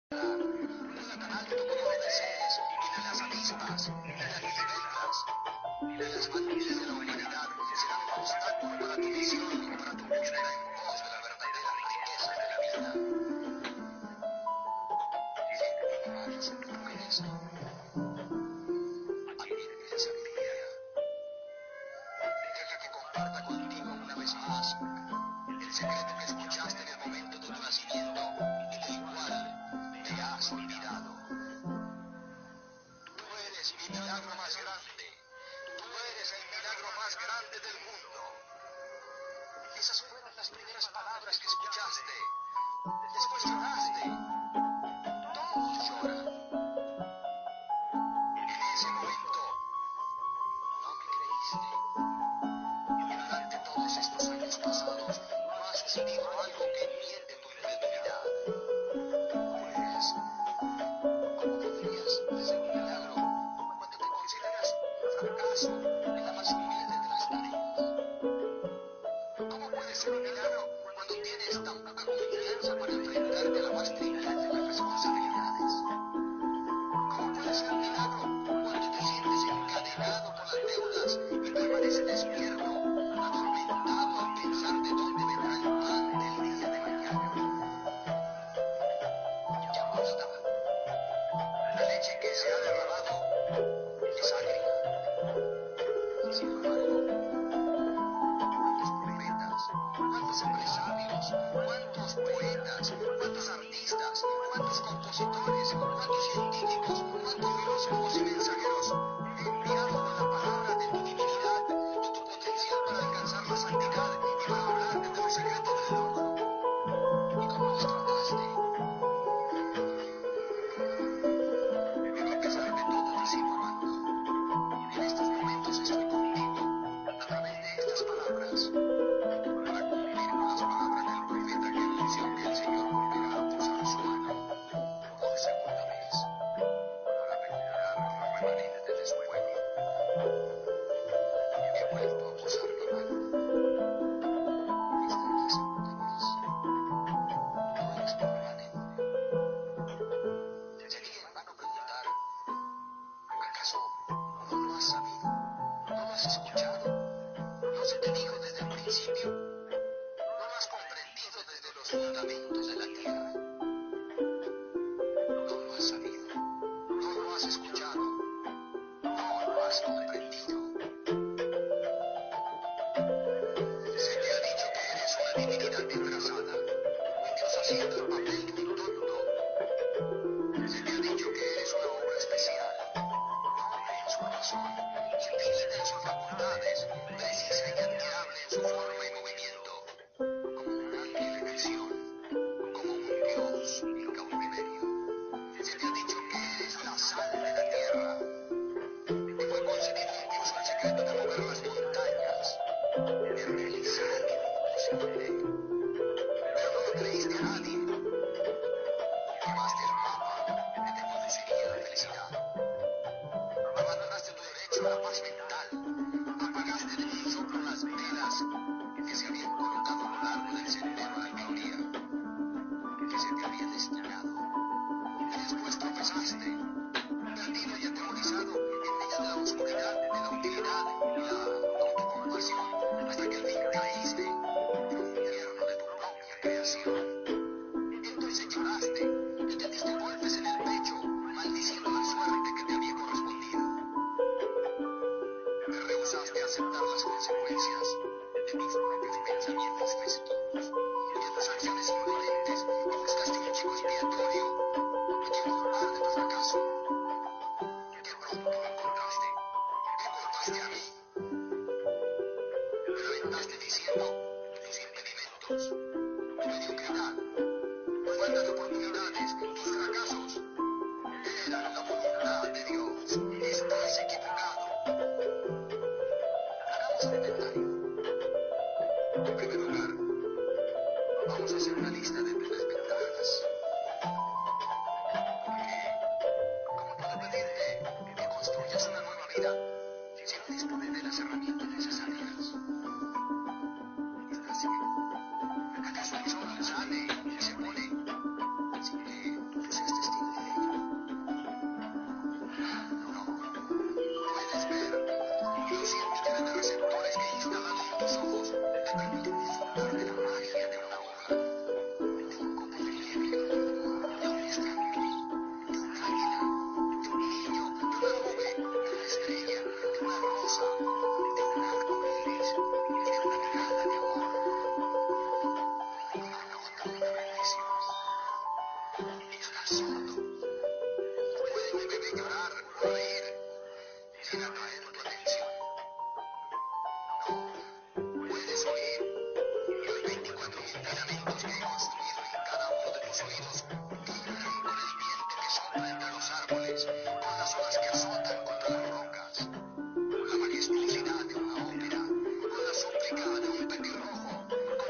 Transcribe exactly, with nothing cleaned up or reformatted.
Vuela tan alto como lo desees, y ni las avispas, ni las libélulas, ni las matices de la humanidad serán un obstáculo para tu misión y para tu búsqueda en pos de la verdadera riqueza de la vida. Dicen que tu mamá no tú puedes. Aquí viene esa sabiduría. Deja que comparta contigo una vez más el secreto que escuchaste en el momento de tu nacimiento y del cual te has olvidado. Tú eres mi milagro más grande. Tú eres el milagro más grande del mundo. Esas fueron las primeras palabras que escuchaste. Después lloraste. Todos lloran. En ese momento no me creíste. Y durante todos estos años pasados no ha sucedido algo que enmiende tu incredulidad. Pues, ¿cómo podrías ser un milagro cuando te consideras un fracaso en la más humilde de las tareas? ¿Cómo puedes ser un milagro cuando tienes tan poca confianza para enfrentarte a la más trivial de las responsabilidades? ¿Cómo puedes ser un milagro cuando te sientes encadenado por las deudas y permaneces despierto, atormentado al pensar de dónde vendrá el pan del día de mañana? Ya basta. La leche que se ha derramado es agria. Y sin embargo, ¿cuántos profetas, cuántos empresarios, cuántos poetas, cuántos artistas, cuántos compositores, cuántos científicos, cuántos filósofos y mensajeros te enviaron con la palabra de tu divinidad, de tu potencial para alcanzar la santidad y para hablarte de los secretos del logro? ¿Y cómo los trataste? Pero a pesar de todo te sigo amando. En estos momentos estoy contigo a través de estas palabras, para cumplir con las palabras del profeta que anunció que el Señor volverá a posar su mano por segunda vez para recuperar los remanentes de su pueblo. Y he vuelto a posar mi mano. Esta es la segunda vez. Tú eres mi remanente. Te sería en vano preguntar, ¿acaso no lo has sabido? ¿No lo has escuchado? ¿No se te dijo desde el principio? ¿No lo has comprendido desde los fundamentos de la tierra? No lo has sabido, no lo has escuchado, no lo has comprendido. Se te ha dicho que eres una divinidad disfrazada, un dios haciendo el papel de un tonto. Se te ha dicho que eres una obra especial, noble en su razón, infinita en sus facultades, precisa y admirable en su forma y movimiento, como un ángel en acción, como un dios en cautiverio. Se te ha dicho que eres la sal de la tierra. Te fue concedido incluso el secreto de mover las montañas, de realizar lo imposible. Pero no lo creíste a nadie. Llevaste el mapa que te conduciría a la felicidad. Abandonaste tu derecho a la paz mental. Apagaste de un soplo las velas que se habían colocado a lo largo del sendero a la gloria que se te había destinado. Y después tropezaste, perdido y atemorizado en medio de la oscuridad, de la utilidad y la autocompasión, hasta que al fin caíste en un infierno de tu propia creación. Entonces lloraste y te diste golpes en el pecho, maldiciendo la suerte que te había correspondido. Te rehusaste a aceptar las consecuencias de tus propios pensamientos festivos y de tus acciones indolentes, y buscaste un chivo expiatorio a quien culpar de tu fracaso. Qué pronto lo encontraste. Me culpaste a mí. Me lamentaste diciendo que tus impedimentos, tu mediocridad, tu falta de oportunidades, tus fracasos, eran la voluntad de Dios. Estás equivocado. Hagamos un inventario. En primer lugar, vamos a hacer una lista de tus desventajas. Porque, ¿cómo puedo pedirte que construyas una nueva vida si no dispones de las herramientas necesarias?